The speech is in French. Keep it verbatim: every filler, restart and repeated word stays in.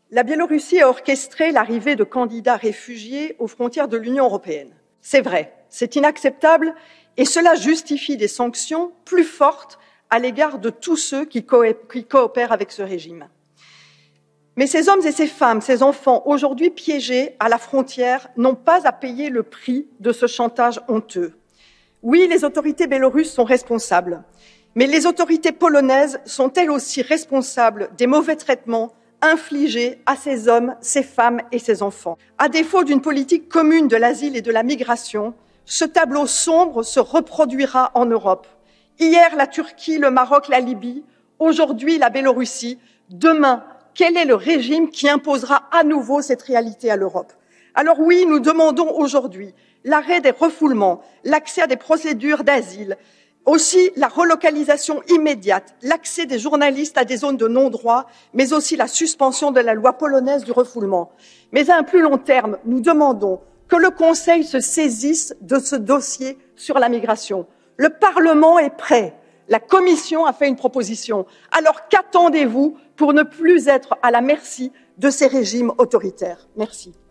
La Biélorussie a orchestré l'arrivée de candidats réfugiés aux frontières de l'Union européenne. C'est vrai, c'est inacceptable et cela justifie des sanctions plus fortes à l'égard de tous ceux qui, co- qui coopèrent avec ce régime. Mais ces hommes et ces femmes, ces enfants, aujourd'hui piégés à la frontière, n'ont pas à payer le prix de ce chantage honteux. Oui, les autorités biélorusses sont responsables, mais les autorités polonaises sont elles aussi responsables des mauvais traitements infligés à ces hommes, ces femmes et ces enfants. À défaut d'une politique commune de l'asile et de la migration, ce tableau sombre se reproduira en Europe. Hier, la Turquie, le Maroc, la Libye, aujourd'hui la Biélorussie, demain, quel est le régime qui imposera à nouveau cette réalité à l'Europe? Alors oui, nous demandons aujourd'hui l'arrêt des refoulements, l'accès à des procédures d'asile, aussi la relocalisation immédiate, l'accès des journalistes à des zones de non-droit, mais aussi la suspension de la loi polonaise du refoulement. Mais à un plus long terme, nous demandons que le Conseil se saisisse de ce dossier sur la migration. Le Parlement est prêt. La Commission a fait une proposition. Alors qu'attendez-vous pour ne plus être à la merci de ces régimes autoritaires? Merci.